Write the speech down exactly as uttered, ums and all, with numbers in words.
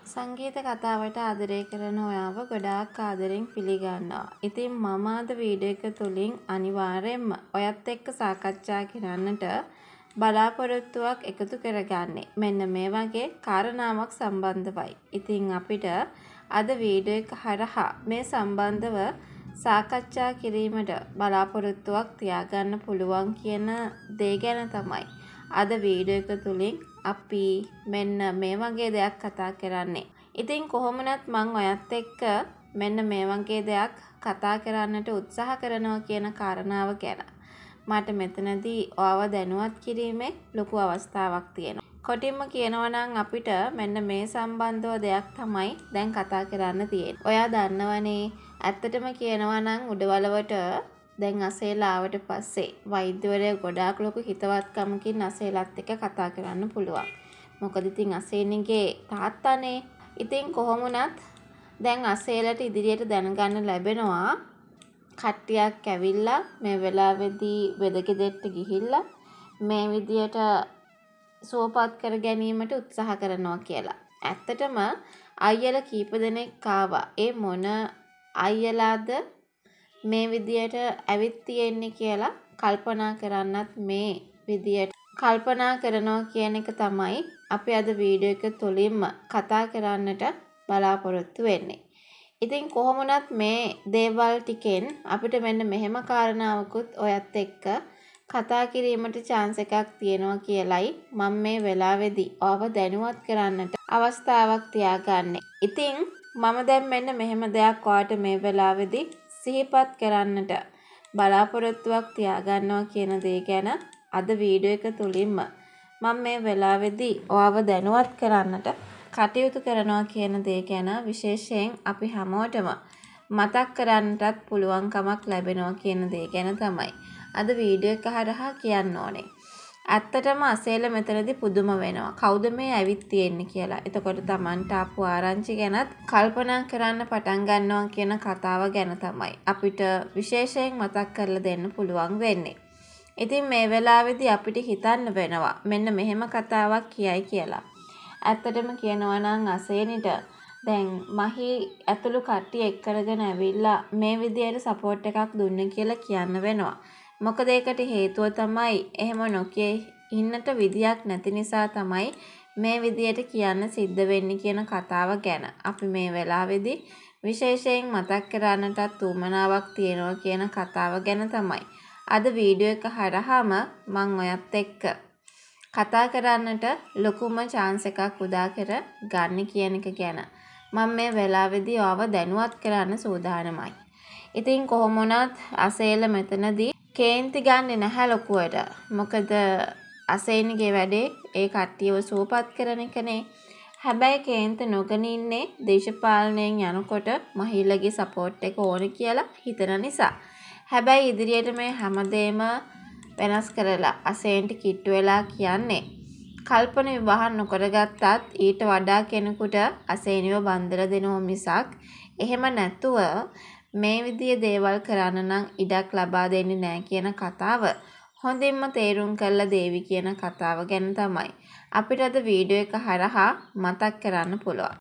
සංගීත කතාවට ආදරය කරන ඔයාව ගොඩාක් ආදරෙන් පිළිගන්නවා. ඉතින් මම අද වීඩියෝ එක තුලින් අනිවාර්යයෙන්ම ඔයත් එක්ක සාකච්ඡා කරන්නට බලාපොරොත්තුවක් එකතු කරගන්නේ. මෙන්න මේ වගේ කාරණාවක් සම්බන්ධවයි. ඉතින් අපිට අද වීඩියෝ එක හරහා මේ සම්බන්ධව සාකච්ඡා කිරීමට බලාපොරොත්තුවක් තියාගන්න පුළුවන් කියන දේ ගැන තමයි අද වීඩියෝ එක තුලින් අපි මෙන්න මේ වගේ දෙයක් කතා කරන්නේ. ඉතින් කොහොමනත් මම ඔයත් එක්ක මෙන්න මේ වගේ දෙයක් කතා කරන්නට උත්සාහ කරනවා කියන කාරණාව ගැන මට මෙතනදී ඔයව දැනුවත් කිරීමේ ලොකු අවස්ථාවක් තියෙනවා. කොටින්ම කියනවා නම් අපිට මෙන්න මේ සම්බන්ධව දෙයක් තමයි දැන් කතා කරන්න තියෙන්නේ. ඔයා දන්නවනේ ඇත්තටම කියනවා නම් උඩවලවට දැන් අසේලා ආවට පස්සේ වෛද්‍යවරයා ගොඩාක් ලොකු හිතවත්කමකින් අසේලත් එක්ක කතා කරන්න පුළුවන්. මොකද ඉතින් අසේනිගේ තාත්තානේ. ඉතින් කොහොම වුණත් දැන් අසේලට ඉදිරියට දැනගන්න ලැබෙනවා කට්ටියක් ඇවිල්ලා මේ වෙලාවේදී වෙදගෙදරට ගිහිල්ලා මේ විදියට සුවපත් කර ගැනීමට උත්සාහ කරනවා කියලා. ඇත්තටම අයියලා කීප දෙනෙක් ආවා. ඒ මොන අයියලාද මේ විදියට ඇවිත් තියෙන්නේ කියලා කල්පනා කරන්නත් මේ විදියට කල්පනා කරනවා කියන එක තමයි අපි අද වීඩියෝ එක තුලින්ම කතා කරන්නට බලාපොරොත්තු වෙන්නේ. ඉතින් කොහොමුණත් මේ දේවල් ටිකෙන් අපිට මෙන්න මෙහෙම කාරණාවකුත් ඔයත් එක්ක කතා කිරීමට chance එකක් තියෙනවා කියලයි මම මේ වෙලාවේදී ඔබ දැනුවත් කරන්නට අවස්ථාවක් තියාගන්නේ. ඉතින් මම දැන් මෙන්න මෙහෙම දෙයක් ඔයාට මේ වෙලාවේදී සිහිපත් කරන්නට බලාපොරොත්තුවක් තියාගන්නවා කියන දේ ගැන අද වීඩියෝ එක තුලින්ම මම මේ වෙලාවේදී ඔයාව දැනුවත් කරන්නට කටයුතු කරනවා කියන දේ ගැන විශේෂයෙන් අපි හැමෝටම මතක් කරන්නටත් පුළුවන්කමක් ලැබෙනවා කියන දේ ගැන තමයි අද වීඩියෝ එක හරහා කියන්න ඕනේ. ඇත්තටම අසේල මෙතනදී පුදුම වෙනවා. කවුද මේ ඇවිත් තියෙන්නේ කියලා. එතකොට Tamanට ආපු ආරංචි ගැනත් කල්පනා කරන්න පටන් ගන්නවා කියන කතාව ගැන තමයි අපිට විශේෂයෙන් මතක් කරලා දෙන්න පුළුවන් වෙන්නේ. ඉතින් මේ වෙලාවේදී අපිට හිතන්න වෙනවා මෙන්න මෙහෙම කතාවක් කියයි කියලා. ඇත්තටම කියනවා නම් අසේනිට දැන් මහි ඇතුළු කට්ටිය එක් කරගෙන ඇවිල්ලා මේ විදියට සපෝට් එකක් දුන්න කියලා කියන්න වෙනවා. මොකද ඒකට හේතුව තමයි එහෙම නොකිය ඉන්නට විදියක් නැති නිසා තමයි මේ විදියට කියන්න සිද්ධ වෙන්නේ කියන කතාව ගැන අපි මේ වෙලාවේදී විශේෂයෙන් මතක් කරන්නටත් උවමනාවක් තියෙනවා කියන කතාව ගැන තමයි අද වීඩියෝ එක හරහාම මම ඔයත් එක්ක කතා කරන්නට ලොකුම chance එකක් උදා කර ගන්න කියන එක ගැන මම මේ වෙලාවේදී ඔයව දැනුවත් කරන්න සූදානමයි. ඉතින් කොහොම වුණත් අසේල මෙතනදී කේන්ති ගන්නෙ නැහැ ලොකුවට. මොකද අසේනිගේ වැඩේ ඒ කට්ටියව සුවපත් කරන එකනේ. හැබැයි කේන්ති නොගෙන ඉන්නේ දේශපාලනයෙන් යනකොට මහිලගේ සපෝට් එක ඕන කියලා හිතන නිසා. හැබැයි ඉදිරියට මේ හැමදේම වෙනස් කරලා අසේන්ට කිට්ටු වෙලා කියන්නේ කල්පන විවාහ නොකරගත්තත් ඊට වඩා කෙනෙකුට අසේනිව බන්දර දෙනවා මිසක් එහෙම නැතුව මේ විදිය දේවල් කරන්න නම් ඉඩක් ලබා දෙන්නේ නැහැ කියන කතාව හොඳින්ම තේරුම් කරලා දේවි කියන කතාව ගැන තමයි අපිට අද වීඩියෝ එක හරහා මතක් කරන්න පුළුවන්.